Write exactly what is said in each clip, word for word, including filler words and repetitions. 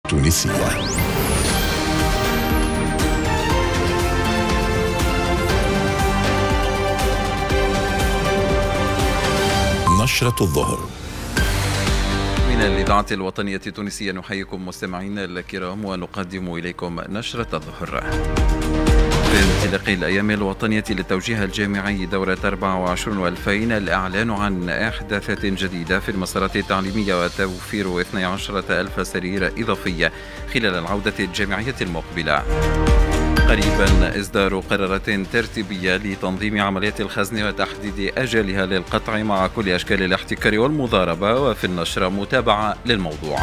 تونسية. نشرة الظهر من الإذاعة الوطنية التونسية. نحييكم مستمعينا الكرام ونقدم إليكم نشرة الظهر. في انطلاق الأيام الوطنية للتوجيه الجامعي دورة أربعة وعشرين وألفين، الإعلان عن إحداثات جديدة في المسارات التعليمية وتوفير اثنتي عشرة ألف سرير إضافية خلال العودة الجامعية المقبلة. قريبا إصدار قرارات ترتيبية لتنظيم عمليات الخزن وتحديد أجلها للقطع مع كل أشكال الاحتكار والمضاربة. وفي النشرة متابعة للموضوع.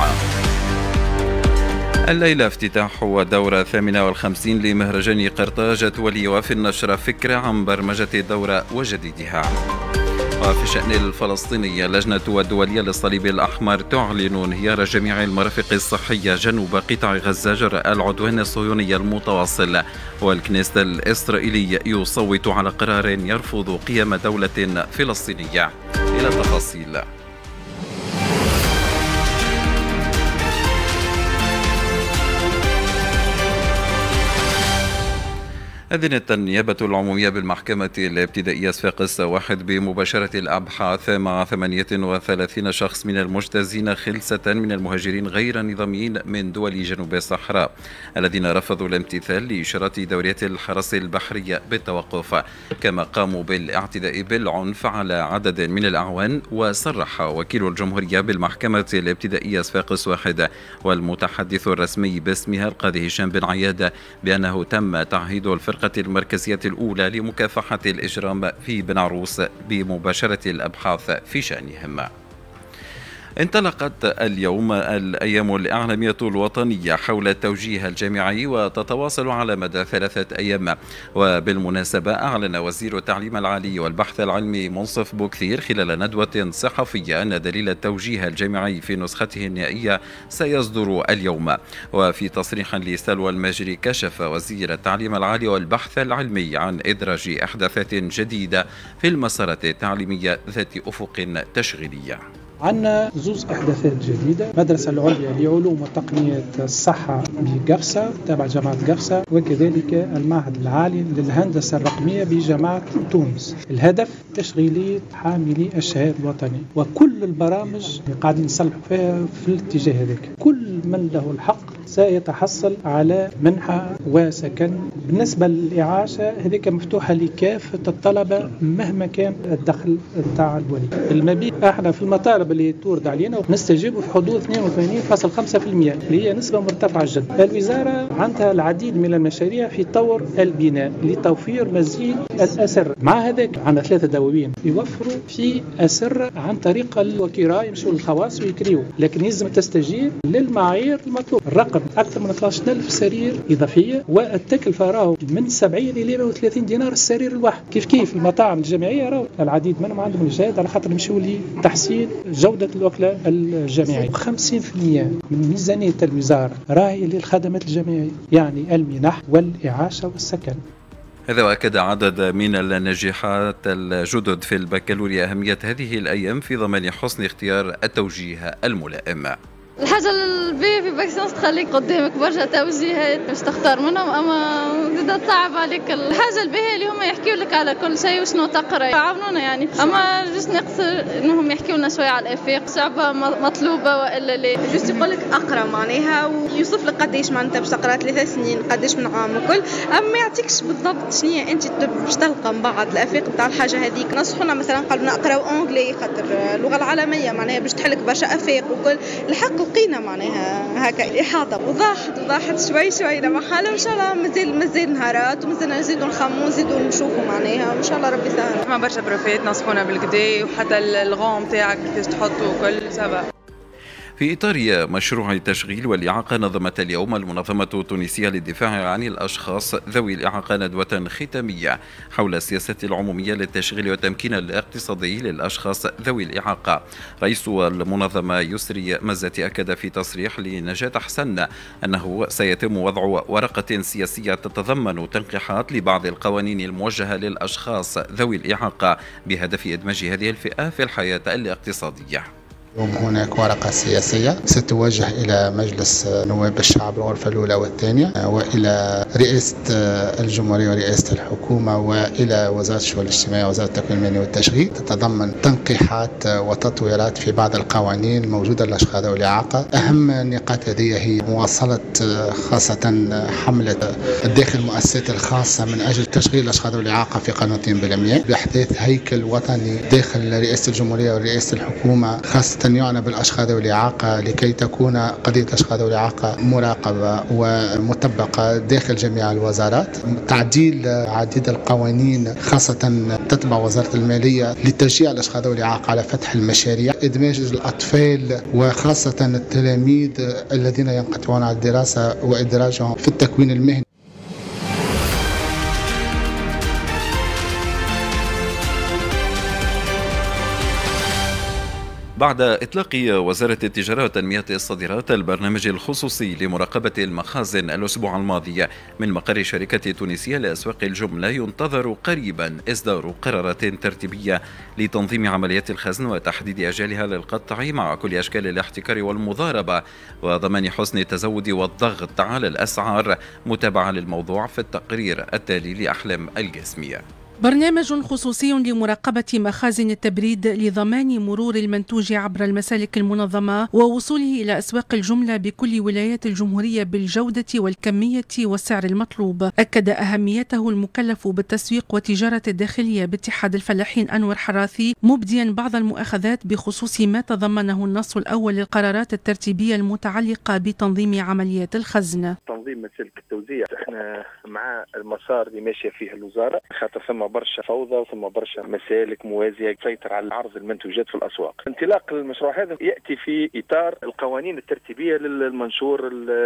الليلة افتتاح الدورة الثامنة والخمسين لمهرجان قرطاج الدولي. وفي النشرة فكرة عن برمجة الدورة وجديدها. وفي الشأن الفلسطيني، اللجنة الدولية للصليب الأحمر تعلن انهيار جميع المرافق الصحية جنوب قطاع غزة جراء العدوان الصهيوني المتواصل. والكنيست الإسرائيلي يصوت على قرار يرفض قيام دولة فلسطينية. إلى التفاصيل. أذنت النيابة العمومية بالمحكمة الابتدائية صفاقس واحد بمباشرة الأبحاث مع ثمانية وثلاثين شخص من المجتازين خلسة من المهاجرين غير النظاميين من دول جنوب الصحراء الذين رفضوا الامتثال لإشارات دوريات الحرس البحرية بالتوقف، كما قاموا بالاعتداء بالعنف على عدد من الأعوان. وصرح وكيل الجمهورية بالمحكمة الابتدائية صفاقس واحد والمتحدث الرسمي باسمها القاضي هشام بن عياد بأنه تم تعهيد الفرقة المركزية الأولى لمكافحة الإجرام في بن عروس بمباشرة الأبحاث في شأنهم. انطلقت اليوم الأيام الإعلامية الوطنية حول التوجيه الجامعي وتتواصل على مدى ثلاثة أيام. وبالمناسبة أعلن وزير التعليم العالي والبحث العلمي منصف بوكثير خلال ندوة صحفية أن دليل التوجيه الجامعي في نسخته النهائية سيصدر اليوم. وفي تصريح لسلوى المجري، كشف وزير التعليم العالي والبحث العلمي عن إدراج إحداثات جديدة في المسارات التعليمية ذات أفق تشغيلية. عندنا زوز إحداثات جديدة: المدرسة العليا لعلوم وتقنية الصحة بقرصة تابع جامعة قرصة، وكذلك المعهد العالي للهندسة الرقمية بجامعة تونس. الهدف تشغيلية حاملي الشهادة الوطني، وكل البرامج اللي قاعدين نصلحوا فيها في الاتجاه هذاك. كل من له الحق سيتحصل على منحة وسكن. بالنسبة للإعاشة هذيك مفتوحة لكافة الطلبة مهما كان الدخل بتاع الولي. المبيت احنا في المطالب اللي تورد علينا نستجيب في حدود اثنين وثمانين فاصلة خمسة بالمئة اللي هي نسبة مرتفعة جدا. الوزارة عندها العديد من المشاريع في طور البناء لتوفير مزيد الأسر. مع هذاك عندنا ثلاثة دواوين يوفروا في أسر عن طريق الوكراء يمشوا للخواص ويكريوا، لكن يلزم تستجيب للمعايير المطلوبة. الرقم أكثر من اثني عشر ألف سرير إضافية، والتكلفة راهو من سبعين إلى مئة وثلاثين دينار السرير الواحد. كيف كيف المطاعم الجامعية راهو العديد منهم عندهم الجهاد على خاطر يمشوا لتحسين جودة الوكالة الجامعية. خمسين بالمئة من ميزانية الوزارة راهي للخدمات الجامعية، يعني المنح والإعاشة والسكن. هذا وأكد عدد من الناجحات الجدد في البكالوريا أهمية هذه الأيام في ضمان حسن اختيار التوجيه الملائم. الحاجة البي في باكسانس تخليك قدامك برشا توجيهات باش تختار منهم، اما زيدا تصعب عليك. الحاجة الباهية اللي هما يحكيوا لك على كل شيء وشنو تقرا، يعاونونا يعني. اما جست نقصر انهم يحكيوا لنا شوية على الافاق، صعبة مطلوبة والا لا. جست يقول لك اقرا معناها ويوصف لك قداش معناتها باش تقرا ثلاث سنين قداش من عام وكل، اما ما يعطيكش بالضبط شنو انت باش تلقى من بعد الافاق نتاع الحاجة هذيك. نصحونا مثلا قالوا نقراو اونجلي خاطر اللغة العالمية معناها باش تحلك برشا افاق وكل. الحق لقينا معناها هكا إحاطة وضاحت وضاحت شوي شوي لمحل. إن شاء الله مازال مازال نهارات ومازال نزيدوا نخمو نزيدوا نشوفوا معناها، وإن شاء الله ربي يسهل. ما برشا بروفيت نصحونا بالكدا، وحتى الغوم تاعك كيفاش تحطه وكل سبب. في إطار مشروع التشغيل والإعاقة، نظمت اليوم المنظمة التونسية للدفاع عن الأشخاص ذوي الإعاقة ندوة ختامية حول السياسة العمومية للتشغيل والتمكين الاقتصادي للأشخاص ذوي الإعاقة. رئيس المنظمة يسري مزتي أكد في تصريح لنجاة حسن أنه سيتم وضع ورقة سياسية تتضمن تنقيحات لبعض القوانين الموجهة للأشخاص ذوي الإعاقة بهدف إدماج هذه الفئة في الحياة الاقتصادية. اليوم هناك ورقة سياسية ستوجه إلى مجلس نواب الشعب الغرفة الأولى والثانية وإلى رئاسة الجمهورية ورئاسة الحكومة وإلى وزارة الشؤون الاجتماعية ووزارة التكوين المهني والتشغيل. تتضمن تنقيحات وتطويرات في بعض القوانين الموجودة للأشخاص ذوي الإعاقة. أهم النقاط هذه هي مواصلة خاصة حملة داخل المؤسسات الخاصة من أجل تشغيل الأشخاص ذوي الإعاقة في قناتين بالمئة بإحداث هيكل وطني داخل رئاسة الجمهورية ورئاسة الحكومة خاصة يعنى بالأشخاص ذوي الإعاقة لكي تكون قضية الأشخاص ذوي الإعاقة مراقبة ومطبقة داخل جميع الوزارات. تعديل عديد القوانين خاصة تتبع وزارة المالية لتشجيع الأشخاص ذوي الإعاقة على فتح المشاريع. إدماج الأطفال وخاصة التلاميذ الذين ينقطعون عن الدراسة وإدراجهم في التكوين المهني. بعد إطلاق وزارة التجارة وتنمية الصادرات البرنامج الخصوصي لمراقبة المخازن الأسبوع الماضي من مقر شركة تونسية لأسواق الجملة، ينتظر قريبا إصدار قرارات ترتيبية لتنظيم عمليات الخزن وتحديد أجالها للقطع مع كل أشكال الاحتكار والمضاربة وضمان حسن التزود والضغط على الأسعار. متابعة للموضوع في التقرير التالي لأحلام الجسمية. برنامج خصوصي لمراقبة مخازن التبريد لضمان مرور المنتوج عبر المسالك المنظمة ووصوله إلى أسواق الجملة بكل ولايات الجمهورية بالجودة والكمية والسعر المطلوب. أكد أهميته المكلف بالتسويق والتجارة الداخلية باتحاد الفلاحين أنور حراثي، مبديا بعض المؤاخذات بخصوص ما تضمنه النص الأول للقرارات الترتيبية المتعلقة بتنظيم عمليات الخزن. تنظيم مسالك التوزيع احنا مع المسار اللي ماشيه فيه الوزاره، خاطر ثم برشا فوضى وثم برشا مسالك موازيه تسيطر على عرض المنتوجات في الاسواق. انطلاق المشروع هذا ياتي في اطار القوانين الترتيبيه للمنشور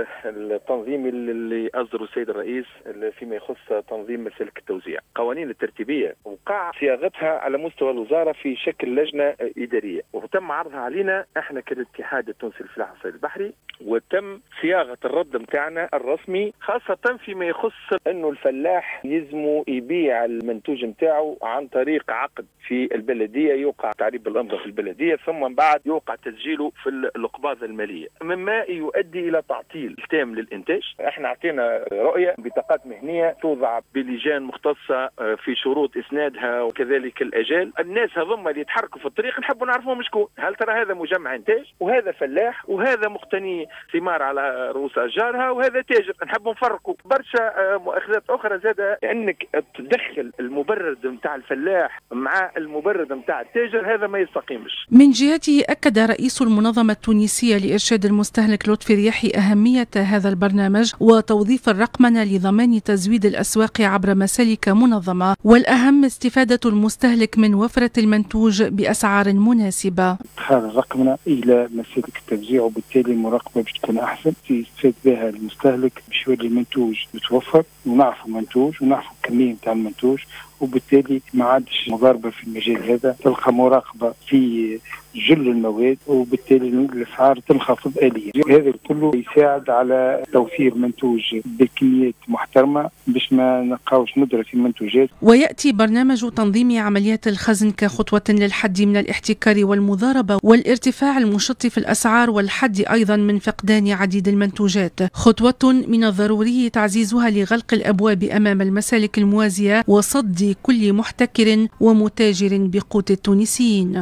التنظيمي اللي اصدره السيد الرئيس فيما يخص تنظيم مسالك التوزيع. القوانين الترتيبيه وقع صياغتها على مستوى الوزاره في شكل لجنه اداريه وتم عرضها علينا احنا كالاتحاد التونسي للفلاحه والصيد البحري، وتم صياغه الرد نتاعنا الرسمي خاصه فيما يخص انه الفلاح يلزمه يبيع المنتوج نتاعو عن طريق عقد في البلديه، يوقع تعريب بالامضاء في البلديه ثم من بعد يوقع تسجيله في القباضه الماليه، مما يؤدي الى تعطيل تام للانتاج. احنا اعطينا رؤيه بطاقات مهنيه توضع بلجان مختصه في شروط اسنادها وكذلك الاجال. الناس هذوما اللي يتحركوا في الطريق نحبوا نعرفهم شكون، هل ترى هذا مجمع انتاج وهذا فلاح وهذا مقتني ثمار على رؤوس اشجارها وهذا تاجر، نحبوا نفرقوا. برشا مؤاخذات اخرى زاد انك تدخل المبرد نتاع الفلاح مع المبرد نتاع التاجر، هذا ما يستقيمش. من جهته أكد رئيس المنظمة التونسية لإرشاد المستهلك لطفي رياحي أهمية هذا البرنامج وتوظيف الرقمنة لضمان تزويد الأسواق عبر مسالك منظمة، والأهم استفادة المستهلك من وفرة المنتوج بأسعار مناسبة. اتخاذ الرقمنة إلى مسالك التوزيع وبالتالي المراقبة باش تكون أحسن، يستفاد بها المستهلك باش يولي المنتوج متوفر ونعرفوا منتوج ونعرفوا الكمية نتاع المنتوج، وبالتالي ما عادش مضاربة في المجال هذا، تلقى مراقبة في جل المواد وبالتالي الأسعار تنخفض آليا. هذا كله يساعد على توفير منتوج بكميات محترمة باش ما نلقاوش ندرة في المنتوجات. ويأتي برنامج تنظيم عمليات الخزن كخطوة للحد من الاحتكار والمضاربة والارتفاع المشط في الأسعار والحد أيضا من فقدان عديد المنتوجات، خطوة من الضروري تعزيزها لغلق الأبواب أمام المسالك الموازية وصد كل محتكر ومتاجر بقوت التونسيين.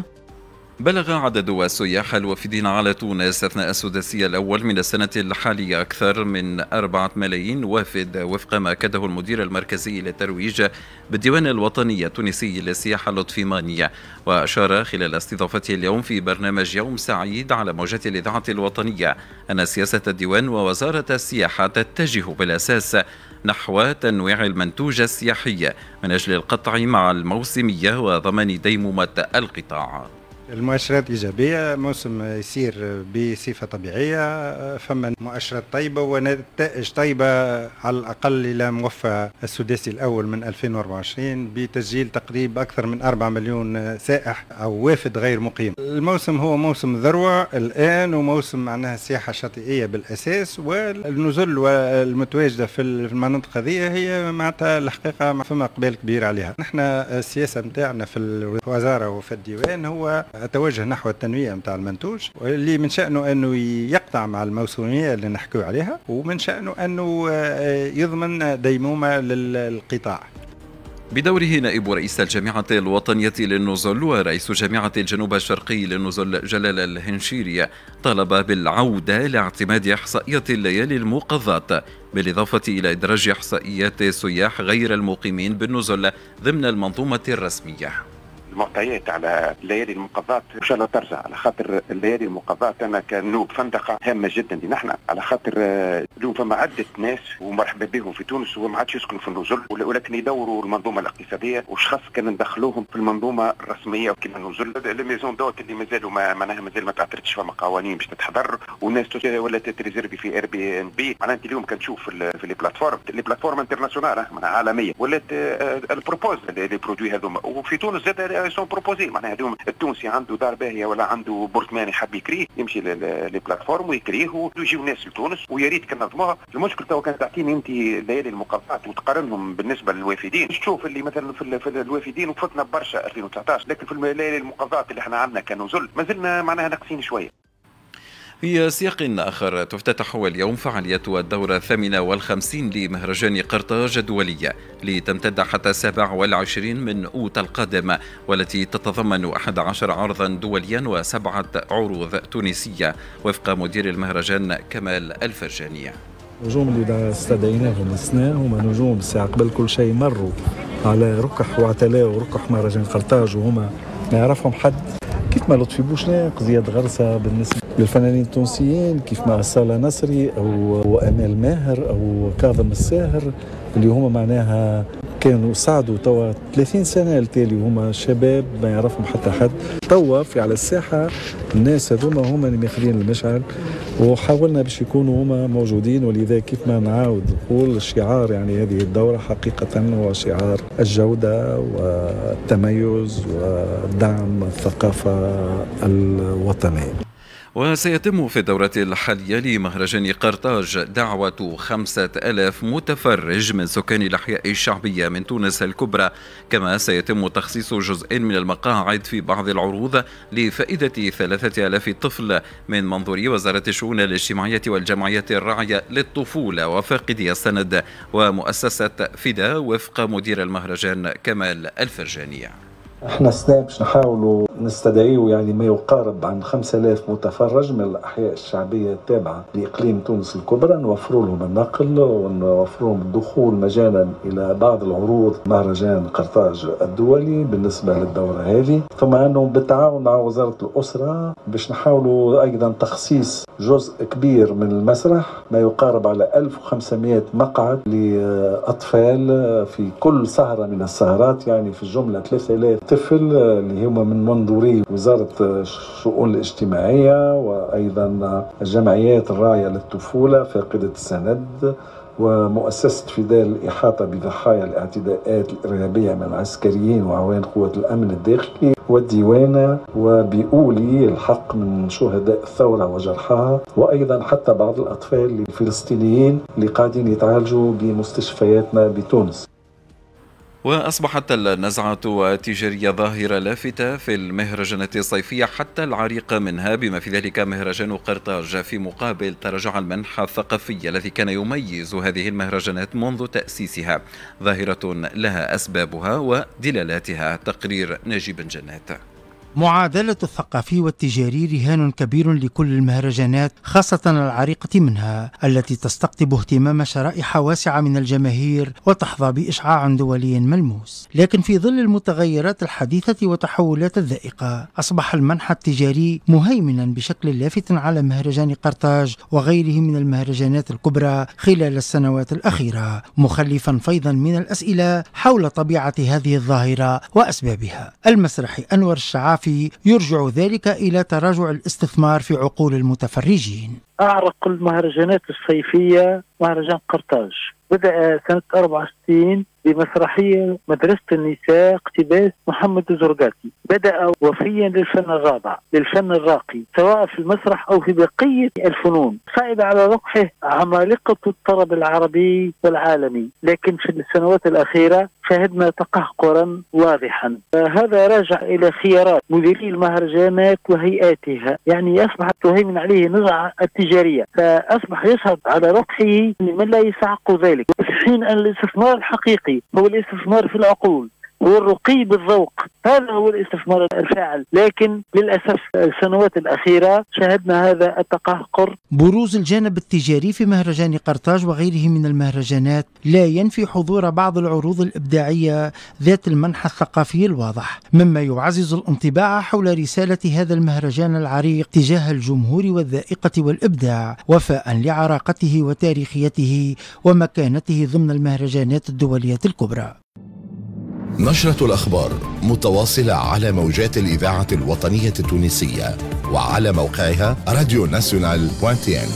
بلغ عدد السياح الوافدين على تونس أثناء السداسية الأول من السنة الحالية أكثر من أربعة ملايين وافد، وفق ما أكده المدير المركزي للترويج بالديوان الوطني التونسي للسياحة لطفي ماني، وأشار خلال استضافته اليوم في برنامج يوم سعيد على موجات الإذاعة الوطنية أن سياسة الديوان ووزارة السياحة تتجه بالأساس نحو تنويع المنتوج السياحي من أجل القطع مع الموسمية وضمان ديمومة القطاع. المؤشرات إيجابية، موسم يسير بصفة طبيعية، فما مؤشرات طيبة ونتائج طيبة على الأقل إلى موفى السداسي الأول من ألفين وأربعة وعشرين بتسجيل تقريبا أكثر من أربعة مليون سائح أو وافد غير مقيم. الموسم هو موسم ذروة الآن وموسم معناها السياحة الشاطئية بالأساس، والنزل والمتواجدة في المناطق هذه هي معناتها الحقيقة فما إقبال كبير عليها. نحن السياسة متاعنا في الوزارة وفي الديوان هو أتوجه نحو التنويع متاع المنتوج، واللي من شأنه أنه يقطع مع الموسمية اللي نحكو عليها، ومن شأنه أنه يضمن ديمومة للقطاع. بدوره نائب رئيس الجامعة الوطنية للنزل ورئيس جامعة الجنوب الشرقي للنزل جلال الهنشيري طالب بالعودة لاعتماد إحصائيات الليالي المقضاة، بالإضافة إلى إدراج إحصائيات السياح غير المقيمين بالنزل ضمن المنظومة الرسمية. المعطيات على الليالي المقضاة ان شاء الله ترجع، على خاطر الليالي المقضاة انا كنوب فندقه هامه جدا لنا احنا، على خاطر اليوم فما عده ناس ومرحبا بهم في تونس وما عادش يسكنوا في النزل، ولكن يدوروا المنظومه الاقتصاديه وشخص كان ندخلوهم في المنظومه الرسميه كما النزل. الميزون دوت اللي مازالوا ما معناها مازال ما تعترضش فما قوانين باش تتحضر، والناس ولا تريزيرفي في اير بي ان بي. معناها انت اليوم كنشوف في لي بلاتفورم لي بلاتفورم انترناسيونال معناها عالميه ولات البروبوز لي برودوي هذوما، وفي تونس زاد سون بروبوزي. معناها اليوم التونسي عنده دار باهيه ولا عنده بورتماني حاب يكريه يمشي لي بلاتفورم ويكريه ويجيو الناس لتونس ويا ريت كنظموها. المشكل تو كان تعطيني انت الليالي المقاطعات وتقارنهم بالنسبه للوافدين، تشوف اللي مثلا في, في الوافدين وفتنا برشا ألفين وتسعطاش، لكن في الليالي المقاطعات اللي احنا عندنا كنزل مازلنا معناها ناقصين شويه. في سياق آخر، تفتتح اليوم فعاليات الدورة الثامنة والخمسين لمهرجان قرطاج الدولية لتمتد حتى السابع والعشرين من أوت القادم، والتي تتضمن أحد عشر عرضا دوليا وسبعة عروض تونسية وفق مدير المهرجان كمال الفرجانية. النجوم اللي استدعيناهم السنة هما نجوم ساعة قبل كل شيء مروا على ركح واعتلاء وركح مهرجان قرطاج، وهما ما يعرفهم حد، كيف ما لطفي بوشناق، زياد غرسة بالنسبة للفنانين التونسيين، كيف ما صالة نصري أو أمال ماهر أو كاظم الساهر، اللي هما معناها كانوا صعدوا توا ثلاثين سنة التالي وهما شباب ما يعرفهم حتى حد. توا في على الساحة الناس هذوما هما اللي ماخذين المشعل، وحاولنا باش يكونوا هما موجودين، ولذا كيف ما نعاود نقول الشعار يعني هذه الدورة حقيقة هو شعار الجودة والتميز ودعم الثقافة الوطنية. وسيتم في الدورة الحالية لمهرجان قرطاج دعوة خمسة آلاف متفرج من سكان الأحياء الشعبية من تونس الكبرى، كما سيتم تخصيص جزء من المقاعد في بعض العروض لفائدة ثلاثة آلاف طفل من منظور وزارة الشؤون الاجتماعية والجمعيات الراعية للطفولة وفاقدي السند ومؤسسة فدا وفق مدير المهرجان كمال الفرجانية. احنا السنة باش نحاولوا نستدعيوا يعني ما يقارب عن خمسة آلاف متفرج من الأحياء الشعبية التابعة لإقليم تونس الكبرى، نوفروا لهم النقل ونوفروا لهم الدخول مجانا إلى بعض العروض مهرجان قرطاج الدولي بالنسبة للدورة هذه، ثم أنه بالتعاون مع وزارة الأسرة باش نحاولوا أيضا تخصيص جزء كبير من المسرح ما يقارب على ألف وخمسمائة مقعد لأطفال في كل سهرة من السهرات، يعني في الجملة ثلاثة آلاف طفل اللي هم من منظوري وزارة الشؤون الاجتماعية وأيضا الجمعيات الراعية للطفولة فاقدة السند ومؤسسة فدا الإحاطة بضحايا الاعتداءات الإرهابية من العسكريين وعوان قوة الأمن الداخلي والديوانة وبأولي الحق من شهداء الثورة وجرحاها، وأيضا حتى بعض الأطفال الفلسطينيين اللي قاعدين يتعالجوا بمستشفياتنا بتونس. وأصبحت النزعة التجارية ظاهرة لافتة في المهرجانات الصيفية حتى العريق منها، بما في ذلك مهرجان قرطاج، في مقابل تراجع المنح الثقافي الذي كان يميز هذه المهرجانات منذ تأسيسها، ظاهرة لها أسبابها ودلالاتها. تقرير نجيب جنات. معادلة الثقافي والتجاري رهان كبير لكل المهرجانات، خاصة العريقة منها التي تستقطب اهتمام شرائح واسعة من الجماهير وتحظى بإشعاع دولي ملموس. لكن في ظل المتغيرات الحديثة وتحولات الذائقة، أصبح المنح التجاري مهيمنا بشكل لافت على مهرجان قرطاج وغيره من المهرجانات الكبرى خلال السنوات الأخيرة، مخلفا فيضا من الأسئلة حول طبيعة هذه الظاهرة وأسبابها. المسرحي أنور الشعافي يرجع ذلك إلى تراجع الاستثمار في عقول المتفرجين. أعرق المهرجانات الصيفية مهرجان قرطاج، بدأ سنة أربعة وستين بمسرحية مدرسة النساء اقتباس محمد الزرقاتي. بدأ وفيا للفن الرابع، للفن الراقي، سواء في المسرح أو في بقية الفنون. صعد على رقحه عمالقة الطرب العربي والعالمي، لكن في السنوات الأخيرة شهدنا تقهقرا واضحا. هذا راجع إلى خيارات مديري المهرجانات وهيئاتها، يعني أصبحت تهيمن عليه نزعة التجارية، فأصبح يصعد على رقحه من لا يستحق ذلك، في حين أن الاستثمار الحقيقي هو الاستثمار في العقول، هو الرقي بالذوق، هذا هو الاستثمار الفاعل. لكن للأسف السنوات الأخيرة شهدنا هذا التقهقر. بروز الجانب التجاري في مهرجان قرطاج وغيره من المهرجانات لا ينفي حضور بعض العروض الإبداعية ذات المنحى الثقافي الواضح، مما يعزز الانطباع حول رسالة هذا المهرجان العريق تجاه الجمهور والذائقة والإبداع، وفاء لعراقته وتاريخيته ومكانته ضمن المهرجانات الدولية الكبرى. نشرة الأخبار متواصلة على موجات الإذاعة الوطنية التونسية وعلى موقعها راديو ناسيونال دوت تي ان.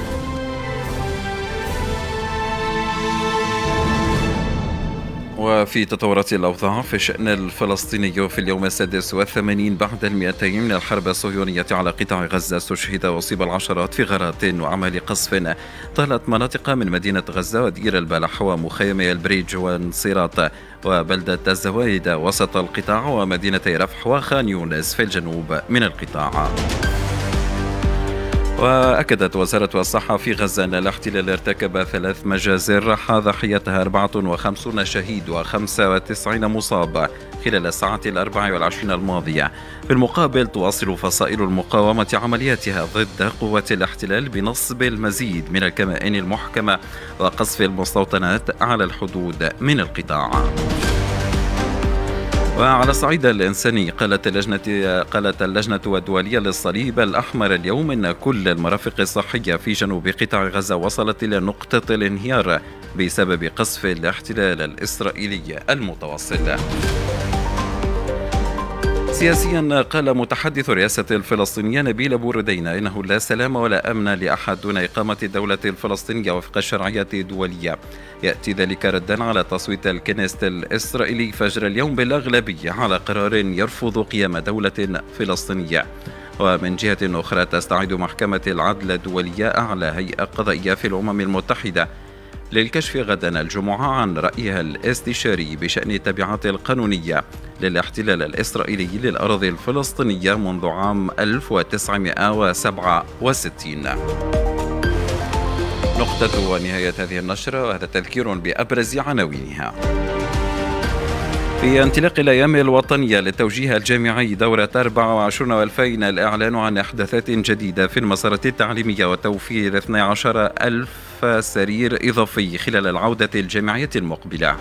وفي تطورات الأوضاع في الشأن الفلسطيني، في اليوم السادس والثمانين بعد المئتين من الحرب الصهيونية على قطاع غزة، استشهد وأصيب العشرات في غارات وأعمال قصف طالت مناطق من مدينة غزة ودير البلح ومخيمي البريج وانصيرات وبلدة الزوايد وسط القطاع، ومدينتي رفح وخان يونس في الجنوب من القطاع. وأكدت وزارة الصحة في غزة أن الاحتلال ارتكب ثلاث مجازر راح ضحيتها أربعة وخمسين شهيد وخمسة وتسعين مصاب خلال الساعات الأربع والعشرين الماضية. في المقابل تواصل فصائل المقاومة عملياتها ضد قوات الاحتلال بنصب المزيد من الكمائن المحكمة وقصف المستوطنات على الحدود من القطاع. وعلى الصعيد الإنساني، قالت اللجنة قالت اللجنة الدولية للصليب الأحمر اليوم أن كل المرافق الصحية في جنوب قطاع غزة وصلت إلى نقطة الانهيار بسبب قصف الاحتلال الإسرائيلي المتواصل. سياسيا، قال متحدث الرئاسة الفلسطينية نبيل بوردين إنه لا سلام ولا أمن لأحد دون إقامة الدولة الفلسطينية وفق الشرعية الدولية. يأتي ذلك ردا على تصويت الكنيست الإسرائيلي فجر اليوم بالأغلبية على قرار يرفض قيام دولة فلسطينية. ومن جهة أخرى، تستعد محكمة العدل الدولية أعلى هيئة قضائية في الأمم المتحدة للكشف غدا الجمعة عن رأيها الاستشاري بشأن التبعات القانونية للاحتلال الإسرائيلي للأراضي الفلسطينية منذ عام ألف وتسعمائة وسبعة وستين. نقطة ونهاية هذه النشرة، وهذا تذكير بأبرز عناوينها. في انطلاق الأيام الوطنية للتوجيه الجامعي دورة أربعة وعشرين والفين، الإعلان عن إحداثات جديدة في المسارات التعليمية وتوفير اثني عشر ألف سرير إضافي خلال العودة الجامعية المقبلة.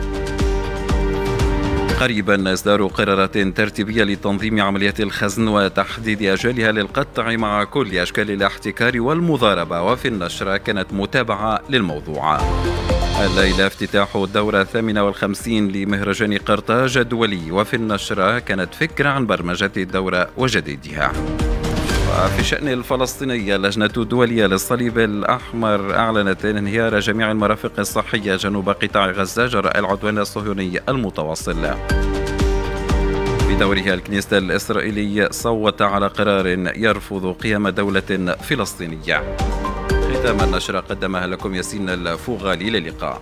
قريبا إصدار قرارات ترتيبية لتنظيم عمليات الخزن وتحديد أجالها للقطع مع كل أشكال الاحتكار والمضاربة. وفي النشرة كانت متابعة للموضوع. الليلة افتتاح الدورة الثامنة والخمسين لمهرجان قرطاج الدولي. وفي النشرة كانت فكرة عن برمجة الدورة وجديدها. وفي الشأن الفلسطيني، اللجنة الدولية للصليب الأحمر أعلنت انهيار جميع المرافق الصحية جنوب قطاع غزة جراء العدوان الصهيوني المتواصل. بدورها، الكنيست الإسرائيلي صوت على قرار يرفض قيام دولة فلسطينية. ختام النشرة قدمها لكم ياسين الفوغالي. للقاء.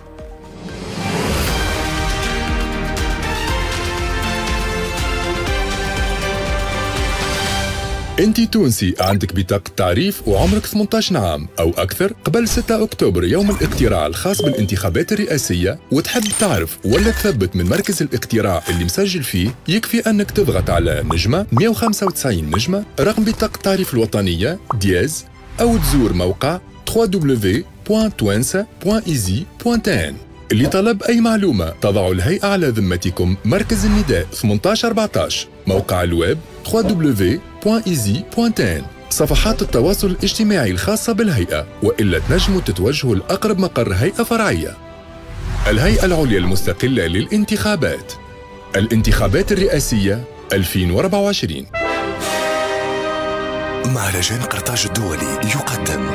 انت تونسي عندك بطاقة تعريف وعمرك ثمانية عشر عام أو أكثر قبل ستة أكتوبر يوم الاقتراع الخاص بالانتخابات الرئاسية، وتحب تعرف ولا تثبت من مركز الاقتراع اللي مسجل فيه، يكفي أنك تضغط على نجمة مئة وخمسة وتسعين نجمة رقم بطاقة التعريف الوطنية دياز، أو تزور موقع دبليو دبليو دبليو دوت توانسة دوت ايزي دوت ان. اللي طلب أي معلومة تضع الهيئة على ذمتكم مركز النداء ثمانية عشر أربعة عشر، موقع الويب دبليو دبليو دبليو دوت ايزي دوت ان، صفحات التواصل الاجتماعي الخاصة بالهيئة، وإلا تنجموا تتوجهوا لأقرب مقر هيئة فرعية. الهيئة العليا المستقلة للانتخابات، الانتخابات الرئاسية ألفين وأربعة وعشرين. مهرجان قرطاج الدولي يقدم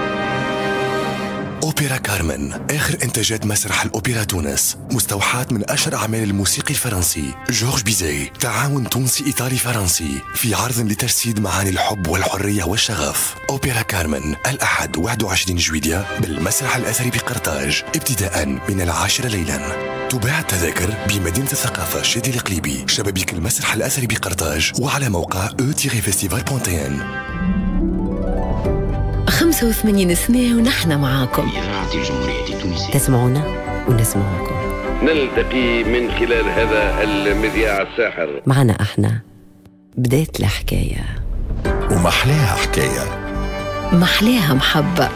أوبرا كارمن، آخر إنتاجات مسرح الأوبرا تونس، مستوحاة من أشهر أعمال الموسيقي الفرنسي جورج بيزي، تعاون تونسي إيطالي فرنسي في عرض لتجسيد معاني الحب والحرية والشغف. أوبرا كارمن الأحد واحد وعشرين جويلية بالمسرح الأثري بقرطاج ابتداء من العاشرة ليلا. تباع التذاكر بمدينة الثقافة شادي القليبي، شبابيك المسرح الأثري بقرطاج، وعلى موقع او فيستيفال دوت ان. خمسة وثمانين سنة ونحن معاكم. إذاعة الجمهورية التونسية. تسمعونا ونسمعكم. نلتقي من خلال هذا المذياع الساحر. معنا احنا بداية الحكاية، ومحلاها حكاية، محلاها محبة،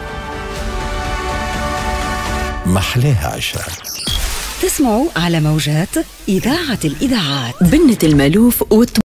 محلاها عشرة. تسمعوا على موجات إذاعة الإذاعات. بنة المالوف